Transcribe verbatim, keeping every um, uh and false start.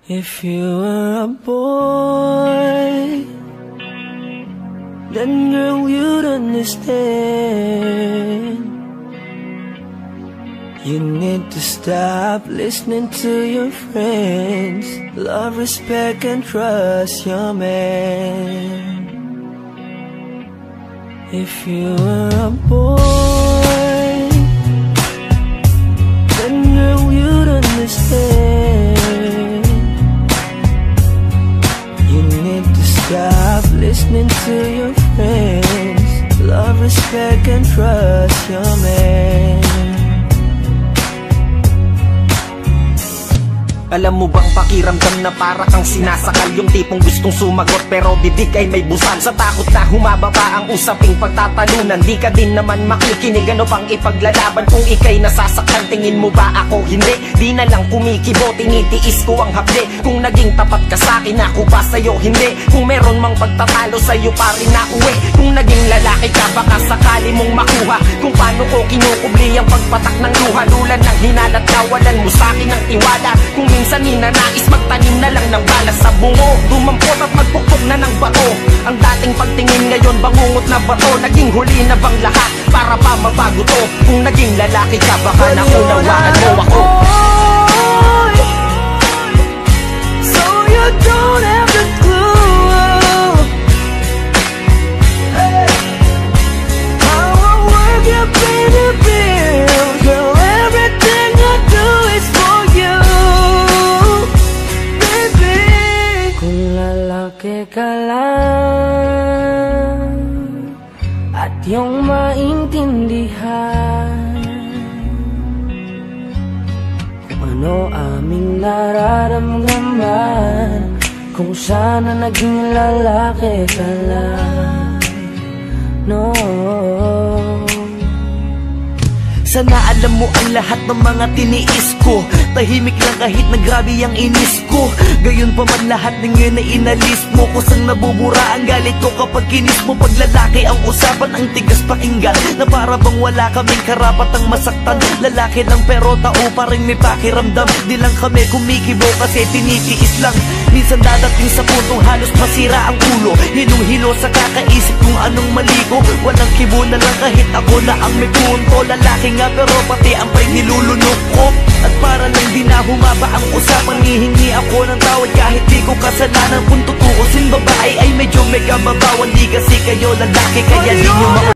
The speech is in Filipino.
If you were a boy, then girl you'd understand. You need to stop listening to your friends. Love, respect, and trust your man. If you were a boy, then girl you'd understand. You need to stop listening to your friends. Love, respect, and trust your man. Alam mo bang pakiramdam na para kang sinasakal? Yung tipong gustong sumagot pero bibig ay may busag. Sa takot na humaba pa ang usaping pagtatalunan, di ka din naman makikinig. Ano pang ipaglalaban kung ikay nasasaktan? Tingin mo ba ako hindi? Di na lang kumikibo, tinitiis ko ang hapde. Kung naging tapat ka sa'kin, ako ba sa'yo hindi? Kung meron mang pagtatalo sa'yo pa rin na uwi. Kung naging lalaki ka, baka sakali mong makuha kung paano ko kinukubli ang pagpatak ng luha. Lulan ng hinalat, kawalan mo sa'kin ng tiwala. Kung minsan ninanais magtanim na lang ng bala sa bungo, dumampot at magpukpok na ng bato. Ang dating pagtingin ngayon bangungot na bato. Naging huli na bang lahat para pa mabago to? Kung naging lalaki ka, baka naunawaan mo ako. So you don't have the clue how I work you pay the bills. Girl, everything I do is for you. Kung lalaki ka lang at iyong maintindihan kung ano aming nararamdaman, kung sana naging lalaki ka lang, no. Sana alam mo ang lahat ng mga tiniis ko. Tahimik lang kahit na grabe ang inis ko. Gayon pa man lahat ng yun ay inalis mo. Kusang nabubura ang galit ko kapag kinis mo. Pag lalaki ang usapan, ang tigas pakinggan, na para bang wala kaming karapatang masaktan. Lalaki lang pero tao pa rin may pakiramdam. Di lang kami kumikibo kasi tinitiis lang. Minsan dadating sa puntong halos masira ang ulo. Hilong-hilo sa kakaisip kung anong mali ko. Walang kibo na lang kahit ako na ang may punto. Lalaki nga pero pati ang pa'y nilulunok ko. At para lang di na humaba ang usapan, hihingi ako ng tawad kahit di ko kasalanan. Kung tutuusin babae ay medyo may kababawan. Di kasi kayo lalaki kaya di nyo